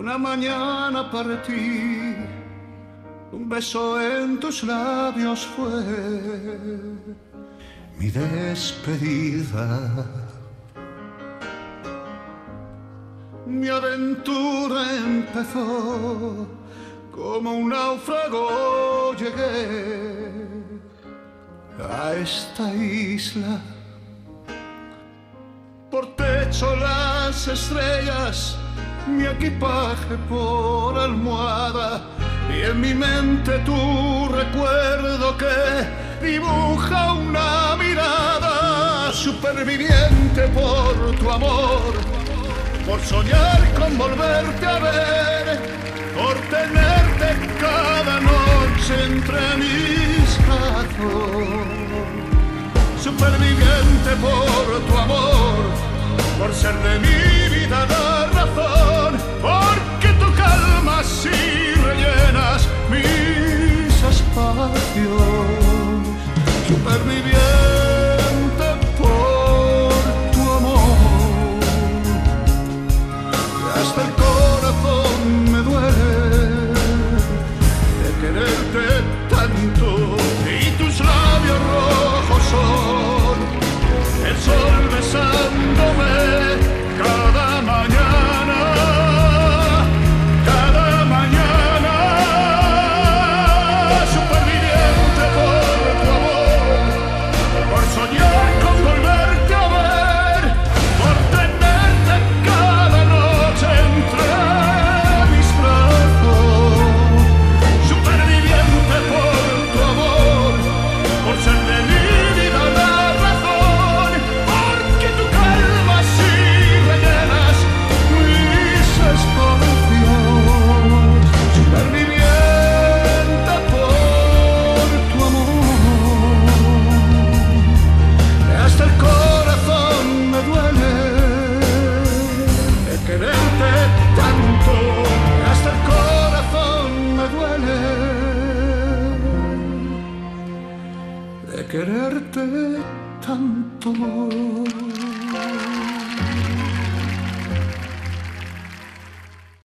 una mañana partí, un beso en tus labios fue mi despedida. Mi aventura empezó, como un náufrago llegué a esta isla. Por techo las estrellas, mi equipaje por almohada, y en mi mente tu recuerdo que dibuja una mirada. Superviviente por tu amor, por soñar con volverte a ver, por tenerte cada noche entre mis brazos. Superviviente por tu amor, por ser de mi vida la razón, porque tú calmas y rellenas mis espacios. Superviviente por tu amor, hasta el corazón me duele de quererte tanto, y tus labios rojos son el sol besándome cada mañana, cada mañana. Superviviente por tu amor, por soñar con volverte a ver, por tenerte cada noche entre mis brazos. Superviviente por tu amor, por ser de mi vida la razón, porque tú calmas y rellenas mis espacios. Superviviente por tu amor, hasta el corazón me duele de quererte tanto, hasta el corazón me duele de quererte tanto.